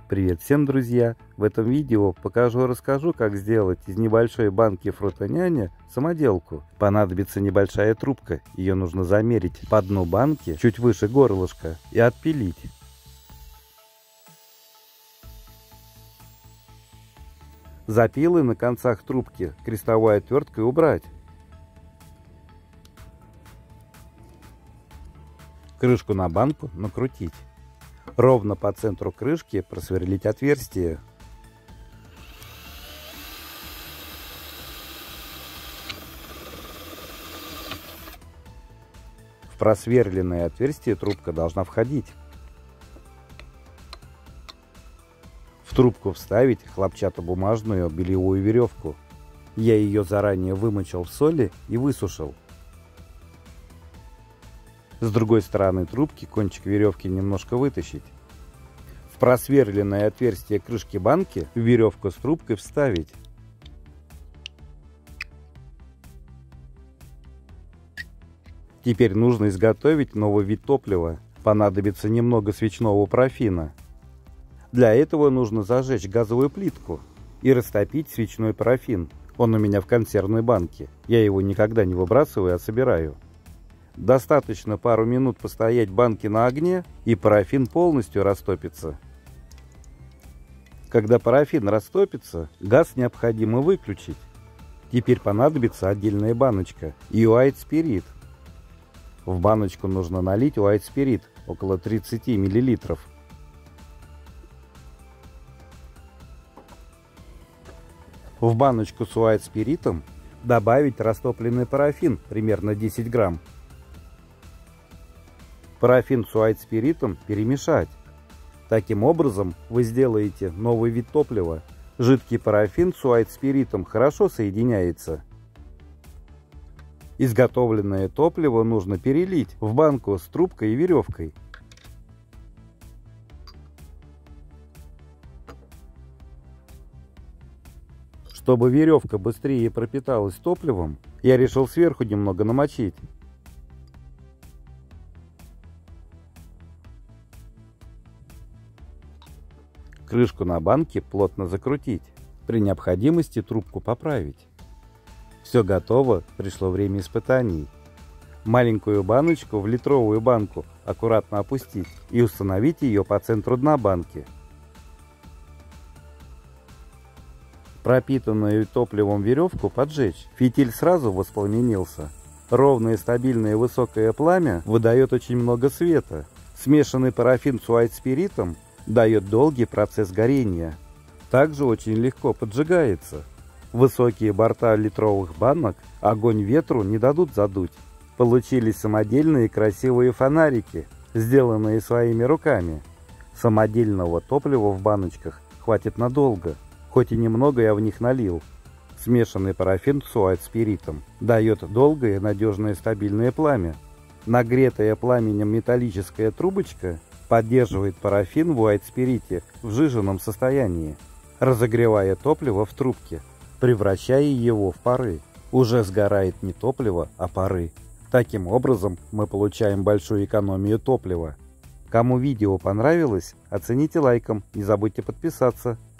Привет всем, друзья! В этом видео расскажу, как сделать из небольшой банки фрутоняня самоделку. Понадобится небольшая трубка, ее нужно замерить по дну банки чуть выше горлышка и отпилить. Запилы на концах трубки крестовой отверткой убрать. Крышку на банку накрутить. Ровно по центру крышки просверлить отверстие. В просверленное отверстие трубка должна входить. В трубку вставить хлопчатобумажную бельевую веревку. Я ее заранее вымочил в соли и высушил. С другой стороны трубки кончик веревки немножко вытащить. В просверленное отверстие крышки банки веревку с трубкой вставить. Теперь нужно изготовить новый вид топлива. Понадобится немного свечного парафина. Для этого нужно зажечь газовую плитку и растопить свечной парафин. Он у меня в консервной банке. Я его никогда не выбрасываю, а собираю. Достаточно пару минут постоять банки на огне, и парафин полностью растопится. Когда парафин растопится, газ необходимо выключить. Теперь понадобится отдельная баночка и White Spirit. В баночку нужно налить White Spirit около 30 мл. В баночку с White Spirit добавить растопленный парафин, примерно 10 грамм. Парафин с White Spirit перемешать. Таким образом вы сделаете новый вид топлива. Жидкий парафин с White Spirit хорошо соединяется. Изготовленное топливо нужно перелить в банку с трубкой и веревкой. Чтобы веревка быстрее пропиталась топливом, я решил сверху немного намочить. Крышку на банке плотно закрутить. При необходимости трубку поправить. Все готово, пришло время испытаний. Маленькую баночку в литровую банку аккуратно опустить и установить ее по центру дна банки. Пропитанную топливом веревку поджечь. Фитиль сразу воспламенился. Ровное, стабильное, высокое пламя выдает очень много света. Смешанный парафин с White Spirit дает долгий процесс горения. Также очень легко поджигается. Высокие борта литровых банок огонь ветру не дадут задуть. Получились самодельные красивые фонарики, сделанные своими руками. Самодельного топлива в баночках хватит надолго, хоть и немного я в них налил. Смешанный парафин с White Spirit дает долгое, надежное, стабильное пламя. Нагретая пламенем металлическая трубочка поддерживает парафин в White Spirit в сжиженном состоянии, разогревая топливо в трубке, превращая его в пары. Уже сгорает не топливо, а пары. Таким образом мы получаем большую экономию топлива. Кому видео понравилось, оцените лайком, не забудьте подписаться.